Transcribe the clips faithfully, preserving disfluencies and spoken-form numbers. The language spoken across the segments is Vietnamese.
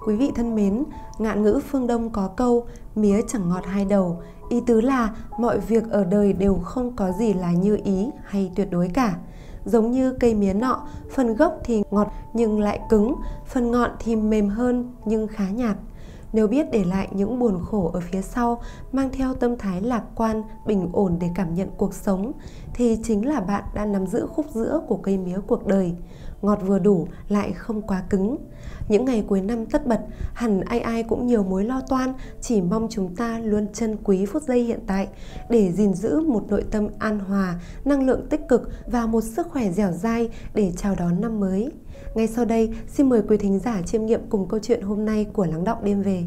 Quý vị thân mến, ngạn ngữ phương Đông có câu mía chẳng ngọt hai đầu, ý tứ là mọi việc ở đời đều không có gì là như ý hay tuyệt đối cả. Giống như cây mía nọ, phần gốc thì ngọt nhưng lại cứng, phần ngọn thì mềm hơn nhưng khá nhạt. Nếu biết để lại những buồn khổ ở phía sau, mang theo tâm thái lạc quan, bình ổn để cảm nhận cuộc sống, thì chính là bạn đã nắm giữ khúc giữa của cây mía cuộc đời. Ngọt vừa đủ lại không quá cứng. Những ngày cuối năm tất bật, hẳn ai ai cũng nhiều mối lo toan, chỉ mong chúng ta luôn trân quý phút giây hiện tại để gìn giữ một nội tâm an hòa, năng lượng tích cực và một sức khỏe dẻo dai để chào đón năm mới. Ngay sau đây, xin mời quý thính giả chiêm nghiệm cùng câu chuyện hôm nay của Lắng Đọng Đêm Về.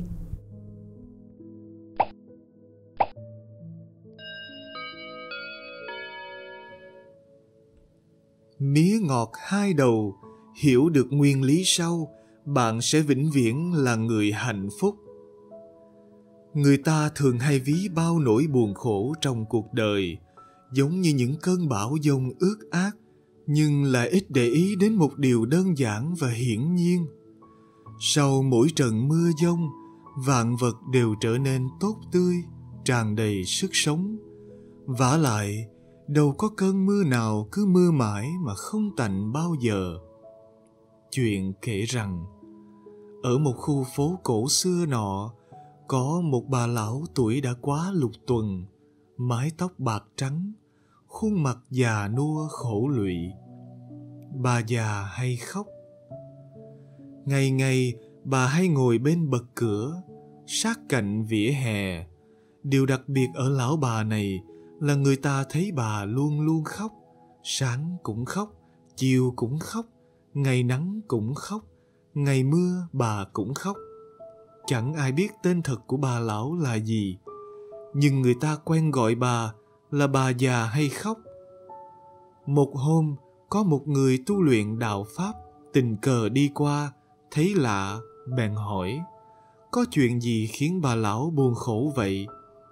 Mía ngọt hai đầu, hiểu được nguyên lý sau, bạn sẽ vĩnh viễn là người hạnh phúc. Người ta thường hay ví bao nỗi buồn khổ trong cuộc đời giống như những cơn bão dông ướt át, nhưng lại ít để ý đến một điều đơn giản và hiển nhiên. Sau mỗi trận mưa dông, vạn vật đều trở nên tốt tươi, tràn đầy sức sống. Vả lại, đâu có cơn mưa nào cứ mưa mãi mà không tạnh bao giờ. Chuyện kể rằng, ở một khu phố cổ xưa nọ, có một bà lão tuổi đã quá lục tuần, mái tóc bạc trắng, khuôn mặt già nua khổ lụy. Bà già hay khóc. Ngày ngày bà hay ngồi bên bậc cửa, sát cạnh vỉa hè. Điều đặc biệt ở lão bà này là người ta thấy bà luôn luôn khóc. Sáng cũng khóc, chiều cũng khóc, ngày nắng cũng khóc, ngày mưa bà cũng khóc. Chẳng ai biết tên thật của bà lão là gì, nhưng người ta quen gọi bà là bà già hay khóc. Một hôm, có một người tu luyện đạo Pháp tình cờ đi qua, thấy lạ, bèn hỏi, có chuyện gì khiến bà lão buồn khổ vậy?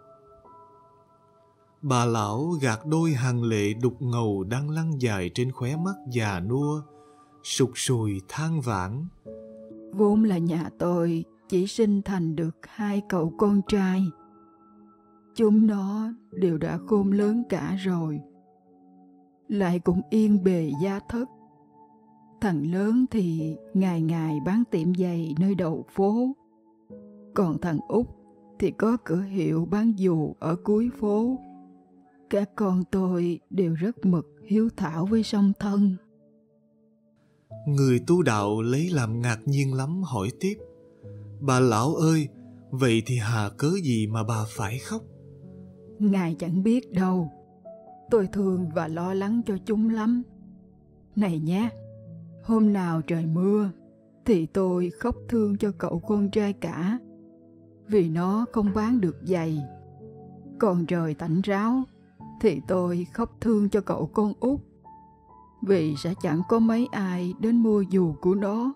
Bà lão gạt đôi hàng lệ đục ngầu đang lăn dài trên khóe mắt già nua, sụt sùi than vãn. Vốn là nhà tôi chỉ sinh thành được hai cậu con trai. Chúng nó đều đã khôn lớn cả rồi, lại cũng yên bề gia thất. Thằng lớn thì ngày ngày bán tiệm giày nơi đầu phố, còn thằng út thì có cửa hiệu bán dù ở cuối phố. Các con tôi đều rất mực hiếu thảo với song thân. Người tu đạo lấy làm ngạc nhiên lắm hỏi tiếp, bà lão ơi, vậy thì hà cớ gì mà bà phải khóc? Ngài chẳng biết đâu, tôi thương và lo lắng cho chúng lắm. Này nhé, hôm nào trời mưa thì tôi khóc thương cho cậu con trai cả, vì nó không bán được giày. Còn trời tạnh ráo thì tôi khóc thương cho cậu con út, vì sẽ chẳng có mấy ai đến mua dù của nó.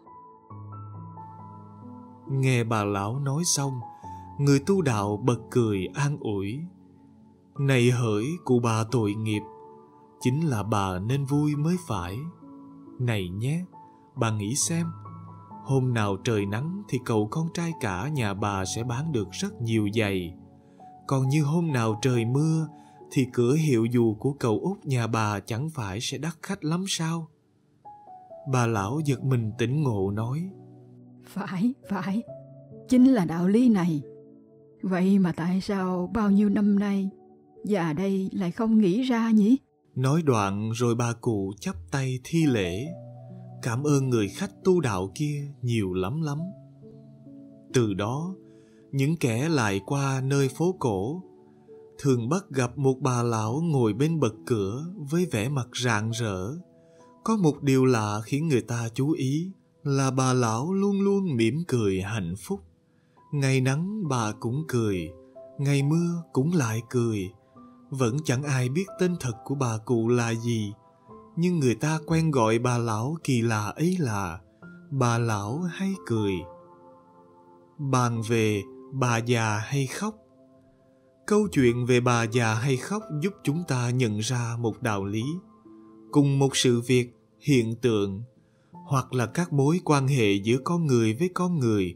Nghe bà lão nói xong, người tu đạo bật cười an ủi. Này hỡi cụ bà tội nghiệp, chính là bà nên vui mới phải. Này nhé, bà nghĩ xem, hôm nào trời nắng thì cậu con trai cả nhà bà sẽ bán được rất nhiều giày. Còn như hôm nào trời mưa thì cửa hiệu dù của cậu út nhà bà chẳng phải sẽ đắt khách lắm sao? Bà lão giật mình tỉnh ngộ nói, Phải, phải, chính là đạo lý này. Vậy mà tại sao bao nhiêu năm nay già đây lại không nghĩ ra nhỉ? Nói đoạn rồi bà cụ chắp tay thi lễ, cảm ơn người khách tu đạo kia nhiều lắm lắm. Từ đó, những kẻ lại qua nơi phố cổ thường bắt gặp một bà lão ngồi bên bậc cửa với vẻ mặt rạng rỡ. Có một điều lạ khiến người ta chú ý là bà lão luôn luôn mỉm cười hạnh phúc. Ngày nắng bà cũng cười, ngày mưa cũng lại cười. Vẫn chẳng ai biết tên thật của bà cụ là gì, nhưng người ta quen gọi bà lão kỳ lạ ấy là bà lão hay cười. Bàn về bà già hay khóc. Câu chuyện về bà già hay khóc giúp chúng ta nhận ra một đạo lý. Cùng một sự việc, hiện tượng, hoặc là các mối quan hệ giữa con người với con người,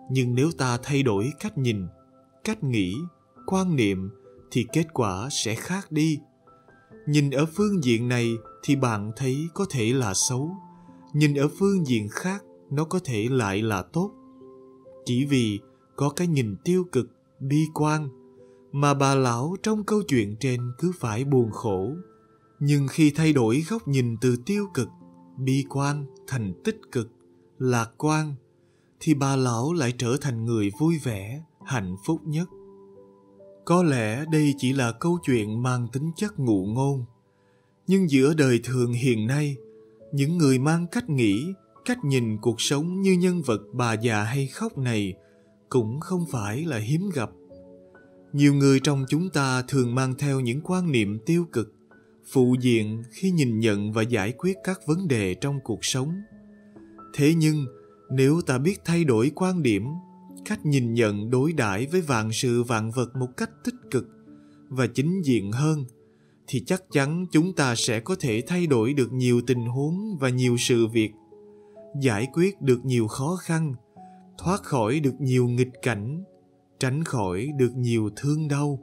Nhưng nếu ta thay đổi cách nhìn, cách nghĩ, quan niệm thì kết quả sẽ khác đi. Nhìn ở phương diện này thì bạn thấy có thể là xấu, nhìn ở phương diện khác nó có thể lại là tốt. Chỉ vì có cái nhìn tiêu cực, bi quan mà bà lão trong câu chuyện trên cứ phải buồn khổ. Nhưng khi thay đổi góc nhìn từ tiêu cực, bi quan thành tích cực, lạc quan, thì bà lão lại trở thành người vui vẻ, hạnh phúc nhất. Có lẽ đây chỉ là câu chuyện mang tính chất ngụ ngôn, nhưng giữa đời thường hiện nay, những người mang cách nghĩ, cách nhìn cuộc sống như nhân vật bà già hay khóc này cũng không phải là hiếm gặp. Nhiều người trong chúng ta thường mang theo những quan niệm tiêu cực, phụ diện khi nhìn nhận và giải quyết các vấn đề trong cuộc sống. Thế nhưng, nếu ta biết thay đổi quan điểm, cách nhìn nhận đối đãi với vạn sự vạn vật một cách tích cực và chính diện hơn, thì chắc chắn chúng ta sẽ có thể thay đổi được nhiều tình huống và nhiều sự việc, giải quyết được nhiều khó khăn, thoát khỏi được nhiều nghịch cảnh, tránh khỏi được nhiều thương đau.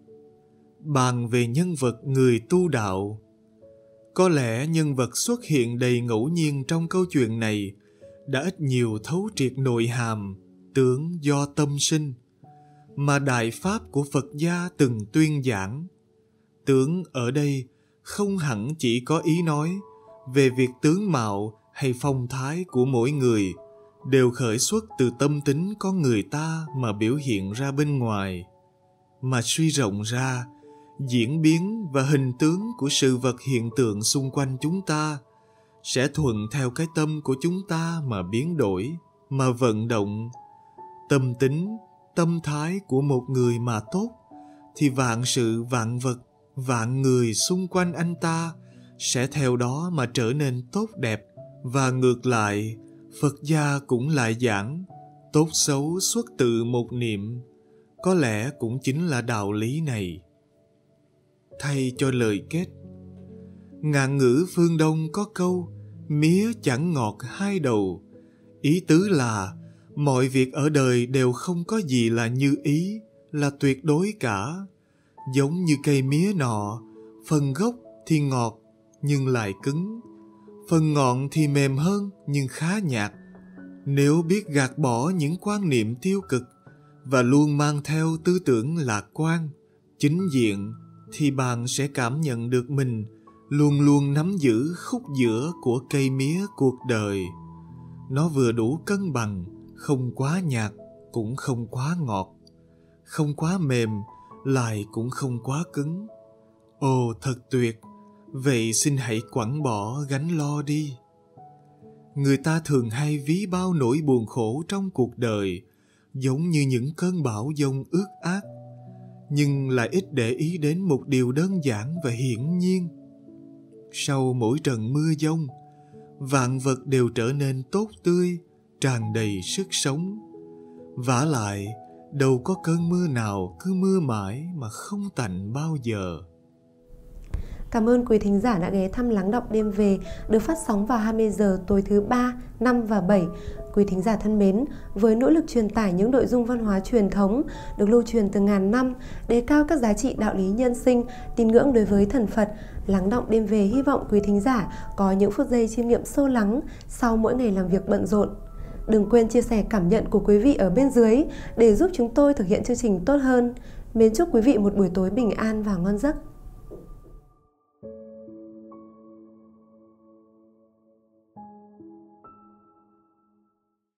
Bàn về nhân vật người tu đạo, có lẽ nhân vật xuất hiện đầy ngẫu nhiên trong câu chuyện này đã ít nhiều thấu triệt nội hàm tướng do tâm sinh mà đại pháp của Phật gia từng tuyên giảng. Tướng ở đây không hẳn chỉ có ý nói về việc tướng mạo hay phong thái của mỗi người đều khởi xuất từ tâm tính con người ta mà biểu hiện ra bên ngoài, mà suy rộng ra, diễn biến và hình tướng của sự vật hiện tượng xung quanh chúng ta sẽ thuận theo cái tâm của chúng ta mà biến đổi, mà vận động. Tâm tính, tâm thái của một người mà tốt, thì vạn sự vạn vật, vạn người xung quanh anh ta sẽ theo đó mà trở nên tốt đẹp. Và ngược lại, Phật gia cũng lại giảng tốt xấu xuất từ một niệm, có lẽ cũng chính là đạo lý này. Thay cho lời kết, ngạn ngữ phương Đông có câu mía chẳng ngọt hai đầu, ý tứ là mọi việc ở đời đều không có gì là như ý, là tuyệt đối cả. Giống như cây mía nọ, phần gốc thì ngọt nhưng lại cứng, phần ngọn thì mềm hơn nhưng khá nhạt. Nếu biết gạt bỏ những quan niệm tiêu cực và luôn mang theo tư tưởng lạc quan, chính diện, thì bạn sẽ cảm nhận được mình luôn luôn nắm giữ khúc giữa của cây mía cuộc đời. Nó vừa đủ cân bằng, không quá nhạt, cũng không quá ngọt, không quá mềm, lại cũng không quá cứng. Ồ, thật tuyệt! Vậy xin hãy quẳng bỏ gánh lo đi. Người ta thường hay ví bao nỗi buồn khổ trong cuộc đời giống như những cơn bão giông ướt át, nhưng lại ít để ý đến một điều đơn giản và hiển nhiên. Sau mỗi trận mưa giông, vạn vật đều trở nên tốt tươi, tràn đầy sức sống. Vả lại, đâu có cơn mưa nào cứ mưa mãi mà không tạnh bao giờ. Cảm ơn quý thính giả đã ghé thăm Lắng Đọng Đêm Về, được phát sóng vào hai mươi giờ tối thứ ba, năm và bảy. Quý thính giả thân mến, với nỗ lực truyền tải những nội dung văn hóa truyền thống được lưu truyền từ ngàn năm, đề cao các giá trị đạo lý nhân sinh, tín ngưỡng đối với thần Phật, Lắng Đọng Đêm Về hy vọng quý thính giả có những phút giây chiêm nghiệm sâu lắng sau mỗi ngày làm việc bận rộn. Đừng quên chia sẻ cảm nhận của quý vị ở bên dưới để giúp chúng tôi thực hiện chương trình tốt hơn. Mến chúc quý vị một buổi tối bình an và ngon giấc.